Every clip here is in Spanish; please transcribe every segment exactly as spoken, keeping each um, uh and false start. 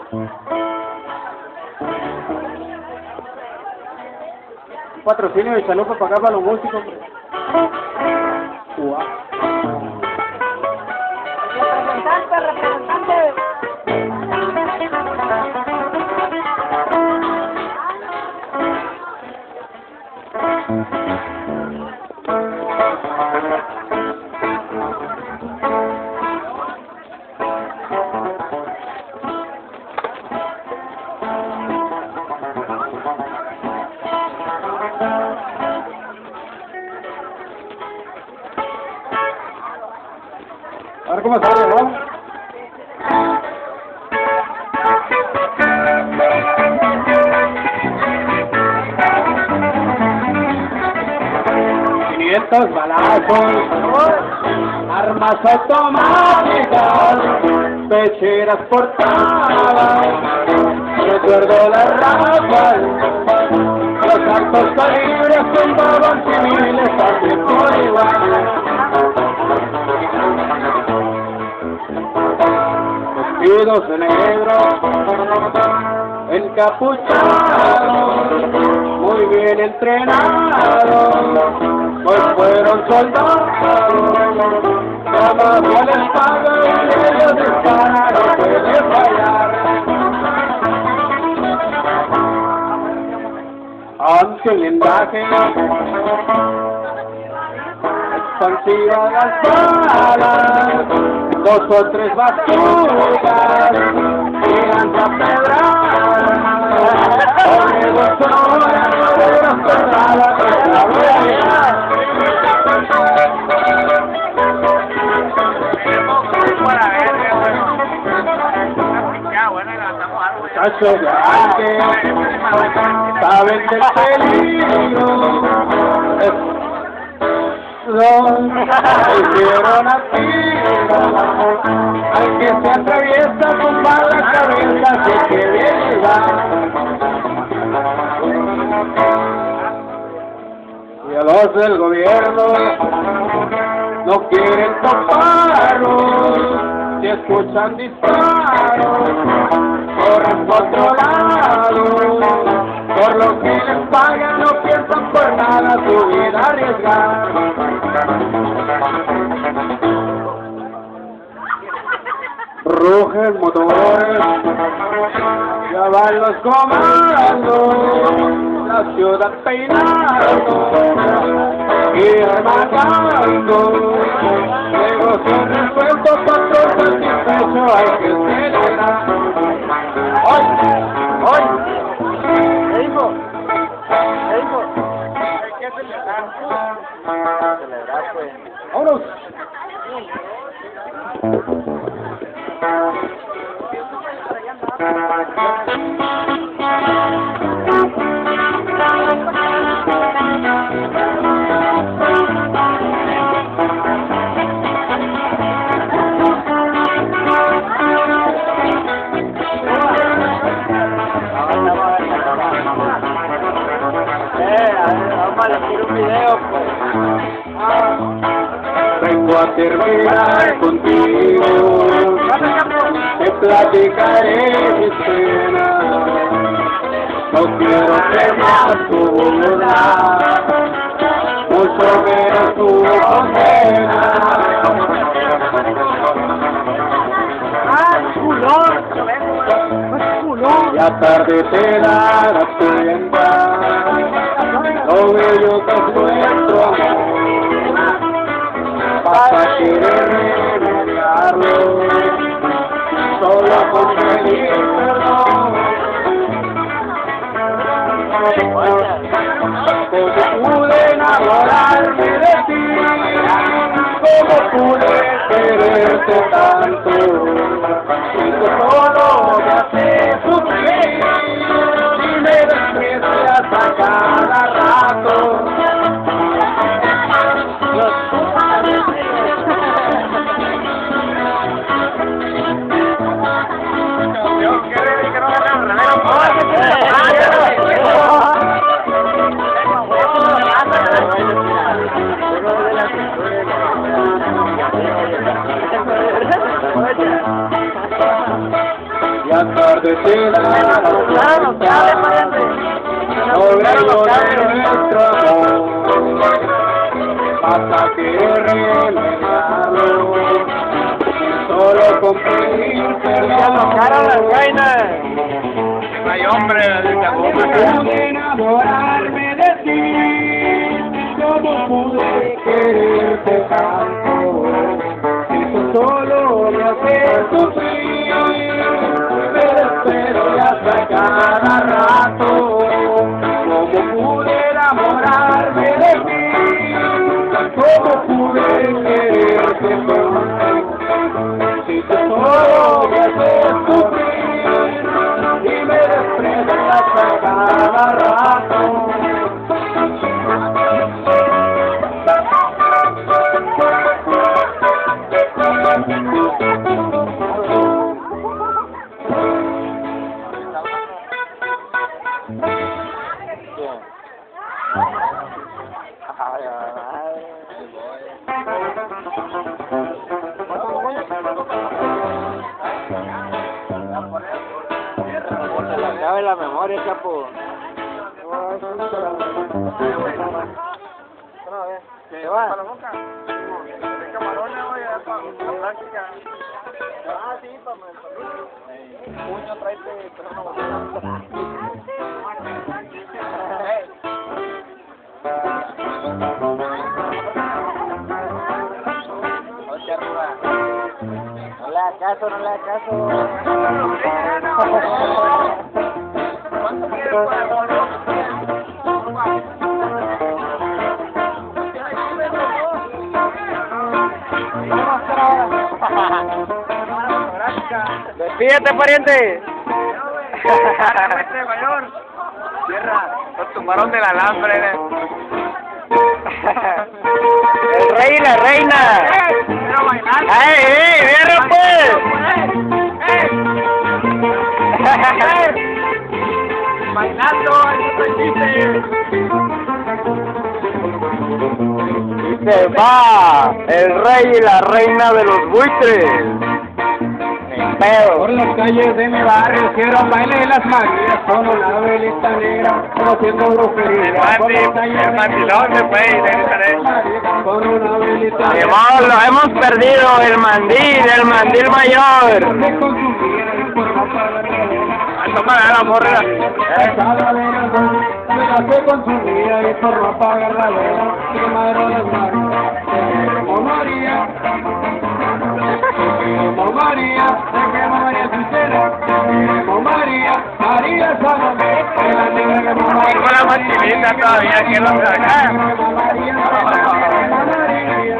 Patrocinio de salud para pagar para los músicos. Wow. Representante, representante. A ver cómo sale, ¿no? quinientos balazos, armas automáticas, pecheras portadas, recuerdo la raza, los altos calibres tumbaban civiles así por igual. Vestidos de negro, encapuchados, muy bien entrenados, pues fueron soldados, trabajo les paga y ellos disparan, no puede fallar. Aunque el blindaje expansiva las balas, dos o tres basuras, giran a pedradas, sobre dos horas, sobre las pedradas, que la realidad. Muchachos de antes saben del peligro, hicieron así, al que se atraviesa con la cabeza, sé que bien va. Y a los del gobierno no quieren toparlos, si escuchan disparos, corren por otro lado, por lo que les pagan no piensan por nada su vida arriesgar. Rugen motores, ya van los comandos, la ciudad peinando y rematando, negocio resuelto, patrón satisfecho, hay que celebrar. ¡Hoy! ¡Hoy! ¿Qué hijo? ¿Qué hijo? Hay que celebrar. Celebrar, pues. ¡Vámonos! Vengo a terminar contigo, te platicaré mis penas, no quiero ser más tu voluntad, mucho menos tu condena. ¡Ah, culón! ¡Culón! Ya tarde te darás cuenta lo bello que es nuestro amor, para querer remediarlo, solo con pedir perdón. Como pude enamorarme de ti, como pude quererte tanto, y que solo me hace sufrir y me desprecias a cada rato. y atardecida, Claro, no cabe, pariente. logrando de nuestro amor, hasta que revelado, solo con pedirte Ya tocaron las vainas. No hay hombre, pude enamorarme de ti, como pude quererte tanto, eso solo me hace sufrir, me desespero y hasta cada rato, como pude enamorarme de ti, como pude quererte tanto, si tú solo me haces sufrir, y me desprecio hasta cada rato. Cabe la memoria, chapo. ¿Qué va? ¿Para la boca? ¿De camarones hoy para la práctica? Ah, sí, para el puño, tráete, pero no botella. Oye, Arruga. No le hagas caso, no le hagas caso. ¿Cuánto quieres por el bono? Despídete, pariente. Mayor. Tierra, lo tumbaron del alambre. El rey y la reina. Quiero bailar. ¡Ay, ey, vierra pues! Bailando, eso existe. Y se va el rey y la reina de los buitres. Pero Por las calles de mi barrio hicieron baile de las Marías con una velita negra, como haciendo brujería. El mandi, el mandilón se fue y de con una velita ni negra. modo, lo hemos perdido, el mandil, el mandil mayor. Se consumía y por no pagar la vela. Toma la morra. Cada vela se se consumía y por no pagar la vela. Se quemaron las Marías, como María. Como María, se quemó María Chuchera, como María, María Salomé, la negra que mamá. Con la machinita todavía que no se acá. María, María.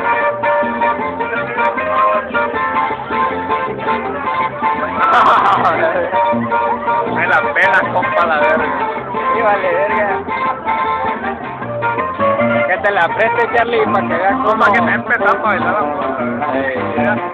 Me la pela, compa, la verga. Sí, vale, verga. Que te la preste, Charlie, para que veas cómo. Para que me empezamos a bailar la morra. Eh,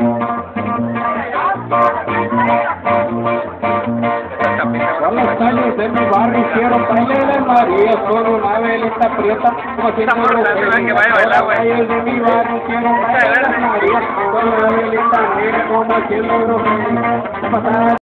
Por las calles de mi barrio hicieron baile de María con una velita prieta, como haciendo brujería. Que vaya a bailar, Por las güey. calles de mi barrio hicieron baile de María con una velita negra, como haciendo brujería.